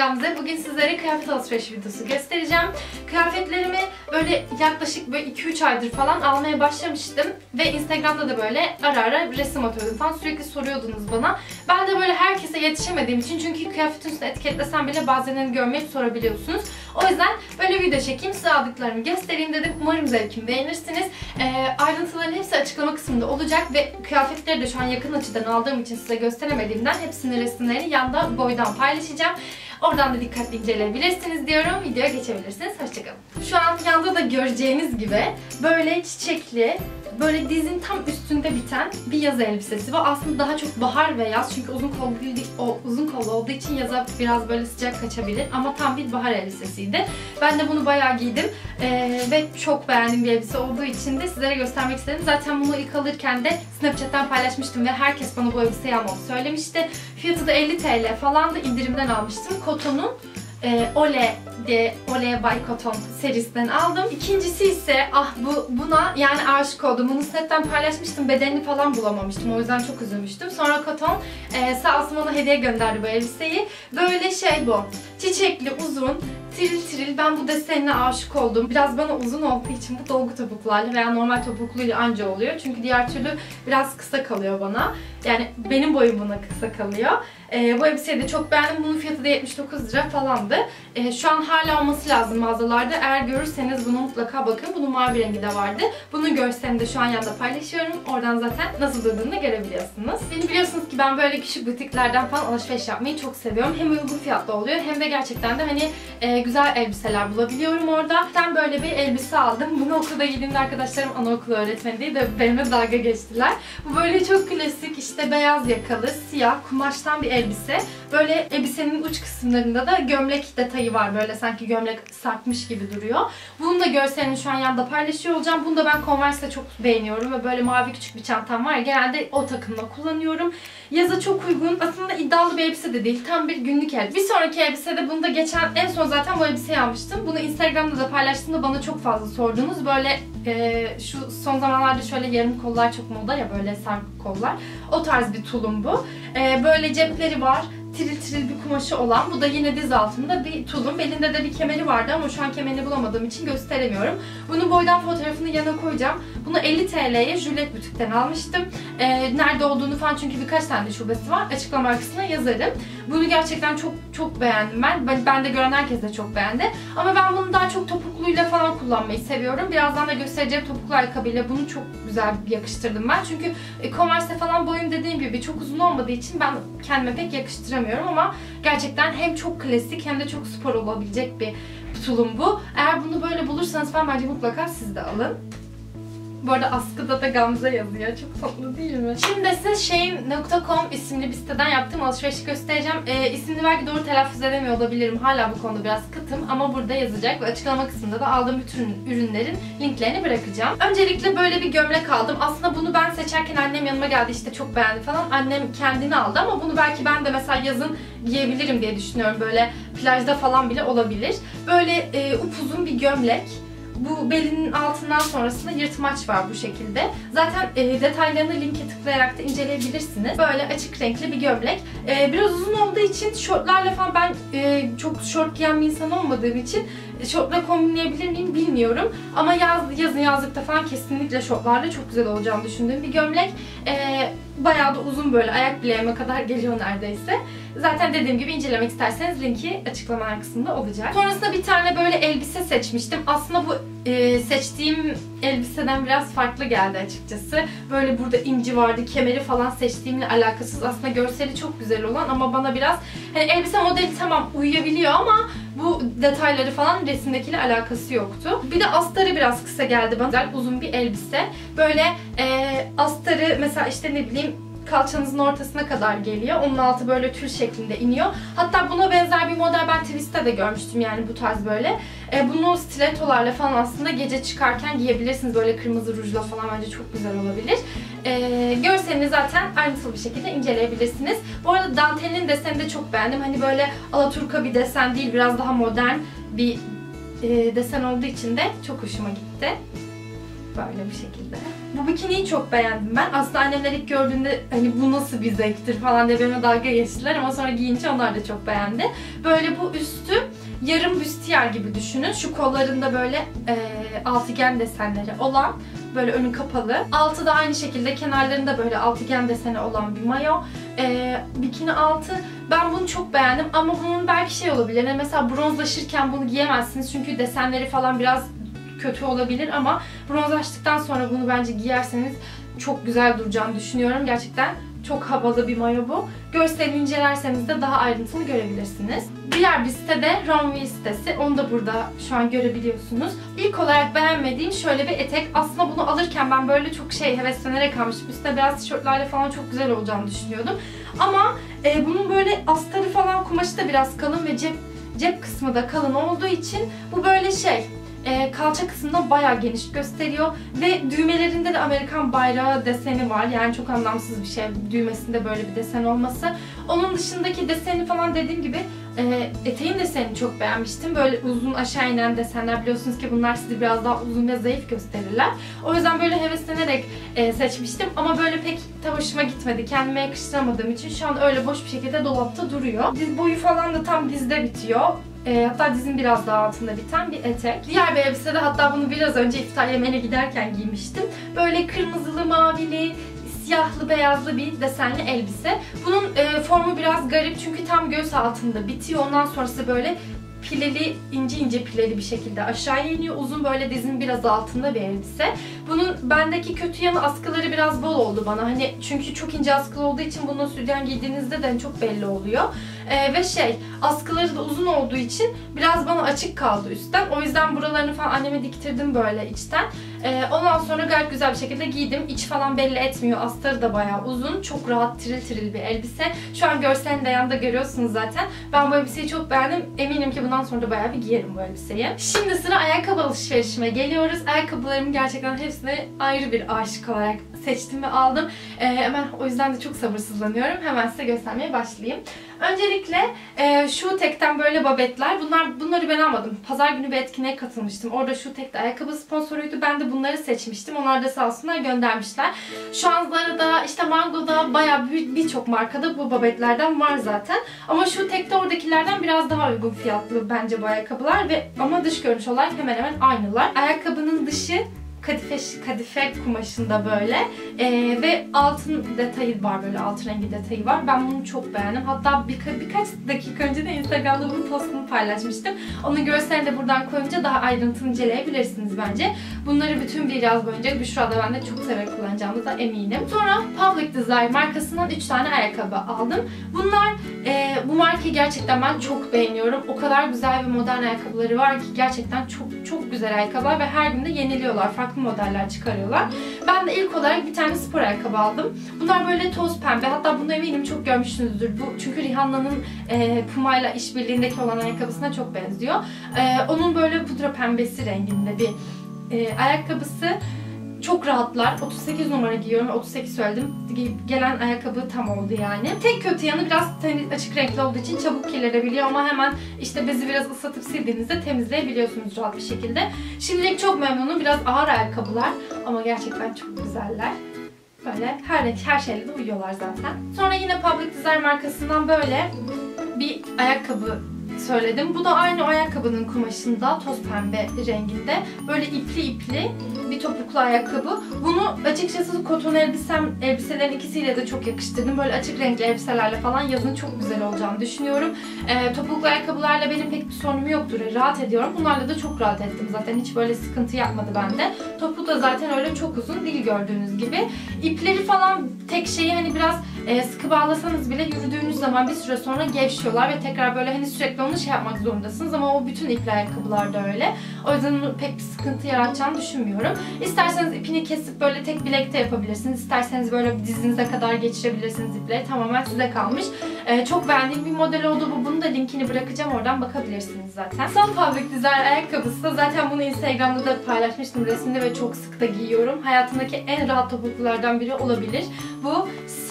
Gamze. Bugün sizlere kıyafet alışveriş videosu göstereceğim. Kıyafetlerimi böyle yaklaşık 2-3 aydır falan almaya başlamıştım. Ve Instagram'da da böyle ara ara resim atıyordum falan. Sürekli soruyordunuz bana. Ben de böyle herkese yetişemediğim için, çünkü kıyafetin üstüne etiketlesem bile bazenlerini görmeyip sorabiliyorsunuz. O yüzden böyle video çekeyim, size aldıklarımı göstereyim dedim. Umarım zevkimi beğenirsiniz. Ayrıntıların hepsi açıklama kısmında olacak ve kıyafetleri de şu an yakın açıdan aldığım için size gösteremediğimden hepsinin resimlerini yanda boydan paylaşacağım. Oradan da dikkatli inceleyebilirsiniz diyorum. Videoya geçebilirsiniz. Hoşçakalın. Şu an yanda da göreceğiniz gibi böyle çiçekli, böyle dizin tam üstünde biten bir yaz elbisesi. Bu aslında daha çok bahar ve yaz, çünkü uzun kollu olduğu için yaza biraz böyle sıcak kaçabilir, ama tam bir bahar elbisesiydi. Ben de bunu bayağı giydim ve çok beğendiğim bir elbise olduğu için de sizlere göstermek istedim. Zaten bunu ilk alırken de Snapchat'ten paylaşmıştım ve herkes bana bu elbiseyi almamı söylemişti. Fiyatı da 50 TL falan da, indirimden almıştım. Koton'un Ole by Cotton serisinden aldım. İkincisi ise buna yani aşık oldum. Bunu Snap'ten paylaşmıştım. Bedenini falan bulamamıştım. O yüzden çok üzülmüştüm. Sonra Cotton sağ olsun bana hediye gönderdi bu elbiseyi. Böyle bu. Çiçekli, uzun, tiril tiril. Ben bu desenine aşık oldum. Biraz bana uzun olduğu için bu dolgu topuklarla veya normal topukluyla anca oluyor. Çünkü diğer türlü biraz kısa kalıyor bana. Yani benim boyum buna kısa kalıyor. Bu elbiseyi de çok beğendim. Bunun fiyatı da 79 lira falandı. Şu an hala olması lazım mağazalarda. Eğer görürseniz bunu mutlaka bakın. Bunun mavi rengi de vardı. Bunun görselini de şu an yanda paylaşıyorum. Oradan zaten nasıl durduğunu görebiliyorsunuz. Beni biliyorsunuz ki ben böyle küçük butiklerden falan alışveriş yapmayı çok seviyorum. Hem uygun fiyatlı oluyor hem de gerçekten de hani güzel elbiseler bulabiliyorum orada. Ben böyle bir elbise aldım. Bunu okulda giydiğimde arkadaşlarım anaokulu öğretmeni diye de benimle dalga geçtiler. Bu böyle çok klasik, işte beyaz yakalı, siyah, kumaştan bir elbise. Böyle elbisenin uç kısımlarında da gömlek detayı var. Böyle sanki gömlek sarkmış gibi duruyor. Bunun da görselini şu an yanda paylaşıyor olacağım. Bunu da ben Converse'de çok beğeniyorum ve böyle mavi küçük bir çantam var. Genelde o takımla kullanıyorum. Yaza çok uygun. Aslında iddialı bir elbise de değil. Tam bir günlük elbise. Bir sonraki elbise de bunu da en son zaten bu elbiseyi almıştım. Bunu Instagram'da da paylaştığımda bana çok fazla sordunuz. Böyle şu son zamanlarda şöyle yarım kollar çok moda ya, böyle sarkık kollar. O tarz bir tulum bu. Böyle cepleri var. Tiril tiril bir kumaşı olan. Bu da yine diz altında bir tulum. Belinde de bir kemeri vardı ama şu an kemerini bulamadığım için gösteremiyorum. Bunun boydan fotoğrafını yana koyacağım. Bunu 50 TL'ye Juliet Butik'ten almıştım. Nerede olduğunu falan, çünkü birkaç tane şubesi var. Açıklama kısmına yazarım. Bunu gerçekten çok beğendim ben. Ben de gören herkes de çok beğendi. Ama ben bunu daha çok topukluyla falan kullanmayı seviyorum. Birazdan da göstereceğim topuklu ayakkabıyla bunu çok güzel yakıştırdım ben. Çünkü Converse'de falan boyum dediğim gibi çok uzun olmadığı için ben kendime pek yakıştıramıyorum, ama gerçekten hem çok klasik hem de çok spor olabilecek bir tulum bu. Eğer bunu böyle bulursanız falan bence mutlaka siz de alın. Bu arada askıda da Gamze yazıyor. Çok tatlı değil mi? Şimdi size Shein.com isimli bir siteden yaptığım alışverişi göstereceğim. İsmini belki doğru telaffuz edemiyor olabilirim. Hala bu konuda biraz kıtım, ama burada yazacak ve açıklama kısmında da aldığım bütün ürünlerin linklerini bırakacağım. Öncelikle böyle bir gömlek aldım. Aslında bunu ben seçerken annem yanıma geldi, işte çok beğendi falan. Annem kendini aldı, ama bunu belki ben de mesela yazın giyebilirim diye düşünüyorum. Böyle plajda falan bile olabilir. Böyle upuzun bir gömlek. Bu belinin altından sonrasında yırtmaç var bu şekilde. Zaten detaylarını linke tıklayarak da inceleyebilirsiniz. Böyle açık renkli bir gömlek. Biraz uzun olduğu için şortlarla falan, ben çok şort giyen bir insan olmadığım için şortla kombinleyebilir miyim bilmiyorum. Ama yazın yazlıkta falan kesinlikle şortlarla çok güzel olacağını düşündüğüm bir gömlek. Bayağı da uzun, böyle ayak bileğime kadar geliyor neredeyse. Zaten dediğim gibi incelemek isterseniz linki açıklama kısmında olacak. Sonrasında bir tane böyle elbise seçmiştim. Aslında bu seçtiğim elbiseden biraz farklı geldi açıkçası. Böyle burada inci vardı, kemeri falan seçtiğimle alakasız. Aslında görseli çok güzel olan ama bana biraz hani elbise modeli tamam uyuyabiliyor, ama bu detayları falan resimdekiyle alakası yoktu. Bir de astarı biraz kısa geldi bana. Güzel uzun bir elbise. Böyle astarı mesela işte ne bileyim kalçanızın ortasına kadar geliyor. Onun altı böyle tül şeklinde iniyor. Hatta buna benzer bir model ben Twist'te de görmüştüm, yani bu tarz böyle. Bunu stilettolarla falan aslında gece çıkarken giyebilirsiniz. Böyle kırmızı rujla falan bence çok güzel olabilir. Görselini zaten ayrıntılı bir şekilde inceleyebilirsiniz. Bu arada dantelinin desenini de çok beğendim. Hani böyle alaturka bir desen değil, biraz daha modern bir desen olduğu için de çok hoşuma gitti. Böyle bir şekilde. Bu bikiniyi çok beğendim ben. Aslında annemler ilk gördüğünde hani bu nasıl bir zevktir falan diye benimle dalga geçtiler ama sonra giyince onlar da çok beğendi. Böyle bu üstü yarım büstiyer gibi düşünün. Şu kollarında böyle altıgen desenleri olan, böyle önü kapalı. Altı da aynı şekilde, kenarlarında böyle altıgen deseni olan bir mayo. Bikini altı. Ben bunu çok beğendim ama bunun belki şey olabilir. Yani mesela bronzlaşırken bunu giyemezsiniz çünkü desenleri falan biraz kötü olabilir ama bronzlaştıktan sonra bunu bence giyerseniz çok güzel duracağını düşünüyorum. Gerçekten çok havalı bir mayo bu. Görselini incelerseniz de daha ayrıntılı görebilirsiniz. Diğer bir site de Runway sitesi. Onu da burada şu an görebiliyorsunuz. İlk olarak beğenmediğim şöyle bir etek. Aslında bunu alırken ben böyle çok heveslenerek almıştım. Üstüne beyaz tişörtlerle falan çok güzel olacağını düşünüyordum. Ama bunun böyle astarı falan, kumaşı da biraz kalın ve cep kısmı da kalın olduğu için bu böyle kalça kısmında bayağı geniş gösteriyor ve düğmelerinde de Amerikan bayrağı deseni var. Yani çok anlamsız bir şey düğmesinde böyle bir desen olması. Onun dışındaki deseni falan, dediğim gibi eteğin desenini çok beğenmiştim. Böyle uzun aşağı inen desenler, biliyorsunuz ki bunlar sizi biraz daha uzun ve zayıf gösterirler. O yüzden böyle heveslenerek seçmiştim ama böyle pek de hoşuma gitmedi. Kendime yakıştıramadığım için şu an öyle boş bir şekilde dolapta duruyor. Diz boyu falan da tam dizde bitiyor. Hatta dizin biraz daha altında biten bir etek. Diğer bir elbise de, hatta bunu biraz önce iftar yemeğine giderken giymiştim. Böyle kırmızılı, mavili, siyahlı, beyazlı bir desenli elbise. Bunun formu biraz garip çünkü tam göğüs altında bitiyor. Ondan sonrası böyle pileli, ince pileli bir şekilde aşağıya iniyor. Uzun, böyle dizin biraz altında bir elbise. Bunun bendeki kötü yanı, askıları biraz bol oldu bana. Hani çünkü çok ince askılı olduğu için bunu sütyen giydiğinizde de çok belli oluyor. Ve askıları da uzun olduğu için biraz bana açık kaldı üstten. O yüzden buralarını falan anneme diktirdim böyle içten. Ondan sonra gayet güzel bir şekilde giydim. İç falan belli etmiyor. Astarı da bayağı uzun. Çok rahat, tiril bir elbise. Şu an görselini de yanında görüyorsunuz zaten. Ben bu elbiseyi çok beğendim. Eminim ki bundan sonra da bayağı bir giyerim bu elbiseyi. Şimdi sıra ayakkabı alışverişime geliyoruz. Ayakkabılarımı gerçekten hepsine ayrı bir aşık olarak seçtim ve aldım. Hemen o yüzden de çok sabırsızlanıyorum. Hemen size göstermeye başlayayım. Öncelikle Shoe Tech'ten böyle babetler. Bunları ben almadım. Pazar günü bir etkinliğe katılmıştım. Orada Shoe Tech'te ayakkabı sponsoruydu. Ben de bunları seçmiştim. Onlar da sağ olsunlar göndermişler. Şu an Zara'da, işte Mango'da, bayağı birçok markada bu babetlerden var zaten. Ama Shoe Tech'te oradakilerden biraz daha uygun fiyatlı bence bu ayakkabılar ama dış görünüş olarak hemen hemen aynılar. Ayakkabının dışı kadife kumaşında böyle ve altın detayı var, böyle altın rengi detayı var. Ben bunu çok beğendim. Hatta birkaç dakika önce de Instagram'da bunun postunu paylaşmıştım. Onun görselini de buradan koyunca daha ayrıntılı inceleyebilirsiniz bence. Bunları bütün bir yaz boyunca Büşra'da ben de çok severek kullanacağımıza eminim. Sonra Public Desire markasından 3 tane ayakkabı aldım. Bunlar bu markayı gerçekten ben çok beğeniyorum. O kadar güzel ve modern ayakkabıları var ki gerçekten çok güzel ayakkabılar ve her gün de yeniliyorlar. Farklı modeller çıkarıyorlar. Ben de ilk olarak bir tane spor ayakkabı aldım. Bunlar böyle toz pembe. Hatta bunu eminim çok görmüşsünüzdür. Çünkü Rihanna'nın Puma ile işbirliğindeki olan ayakkabısına çok benziyor. Onun böyle pudra pembesi renginde bir ayakkabısı. Çok rahatlar. 38 numara giyiyorum. 38 söyledim. Gelen ayakkabı tam oldu yani. Tek kötü yanı biraz açık renkli olduğu için çabuk kirlenebiliyor ama hemen işte bezi biraz ıslatıp sildiğinizde temizleyebiliyorsunuz rahat bir şekilde. Şimdilik çok memnunum. Biraz ağır ayakkabılar ama gerçekten çok güzeller. Böyle her şeyle de uyuyorlar zaten. Sonra yine Public Desire markasından böyle bir ayakkabı söyledim. Bu da aynı ayakkabının kumaşında, toz pembe renginde. Böyle ipli bir topuklu ayakkabı. Bunu açıkçası koton elbiselerin ikisiyle de çok yakıştırdım. Böyle açık renkli elbiselerle falan yazın çok güzel olacağını düşünüyorum. Topuklu ayakkabılarla benim pek bir sorunum yoktur. Rahat ediyorum. Bunlarla da çok rahat ettim zaten. Hiç böyle sıkıntı yapmadı bende. Topuğu da zaten öyle çok uzun değil gördüğünüz gibi. İpleri falan tek şeyi hani biraz sıkı bağlasanız bile yürüdüğünüz zaman bir süre sonra gevşiyorlar ve tekrar böyle hani sürekli onu yapmak zorundasınız ama o bütün ipli ayakkabılarda öyle. O yüzden pek bir sıkıntı yaratacağını düşünmüyorum. İsterseniz ipini kesip böyle tek bilekte yapabilirsiniz. İsterseniz böyle dizinize kadar geçirebilirsiniz ipleri. Tamamen size kalmış. Çok beğendiğim bir model oldu bu. Bunun da linkini bırakacağım. Oradan bakabilirsiniz zaten. Son Public Desire ayakkabısı da zaten bunu Instagram'da da paylaşmıştım resminde ve çok sık da giyiyorum. Hayatımdaki en rahat topuklulardan biri olabilir. Bu siyah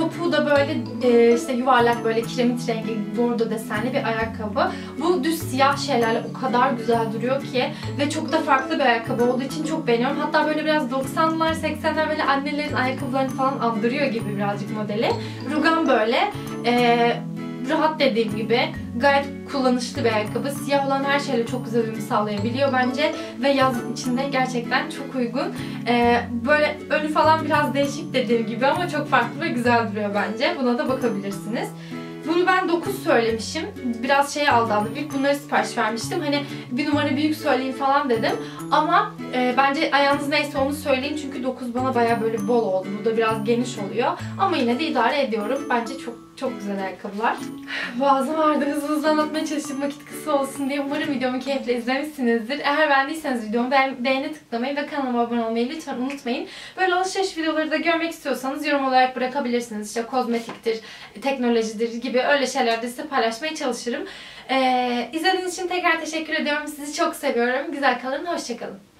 Topuğu da böyle işte yuvarlak, böyle kiremit rengi bordo desenli bir ayakkabı. Bu düz siyah şeylerle o kadar güzel duruyor ki ve çok da farklı bir ayakkabı olduğu için çok beğeniyorum. Hatta böyle biraz 90'lar 80'ler böyle annelerin ayakkabılarını falan andırıyor gibi birazcık modeli. Rugan böyle rahat, dediğim gibi gayet kullanışlı bir ayakkabı. Siyah olan her şeyle çok güzel uyum sağlayabiliyor bence ve yaz içinde gerçekten çok uygun. Böyle önü falan biraz değişik dediğim gibi ama çok farklı ve güzel duruyor bence. Buna da bakabilirsiniz. Bunu ben 9 söylemişim. Biraz şeye aldandım. İlk bunları sipariş vermiştim. Hani bir numara büyük söyleyeyim falan dedim. Ama bence ayağınız neyse onu söyleyin. Çünkü 9 bana baya böyle bol oldu. Bu da biraz geniş oluyor. Ama yine de idare ediyorum. Bence çok güzel ayakkabılar. Boğazım ağrıdı. Hızlı anlatmaya çalıştım vakit kısa olsun diye. Umarım videomu keyifle izlemişsinizdir. Eğer beğendiyseniz videomu beğene tıklamayı ve kanalıma abone olmayı lütfen unutmayın. Böyle alışveriş videoları da görmek istiyorsanız yorum olarak bırakabilirsiniz. İşte kozmetiktir, teknolojidir gibi öyle şeyler de size paylaşmaya çalışırım. İzlediğiniz için tekrar teşekkür ediyorum. Sizi çok seviyorum. Güzel kalın, hoşça kalın.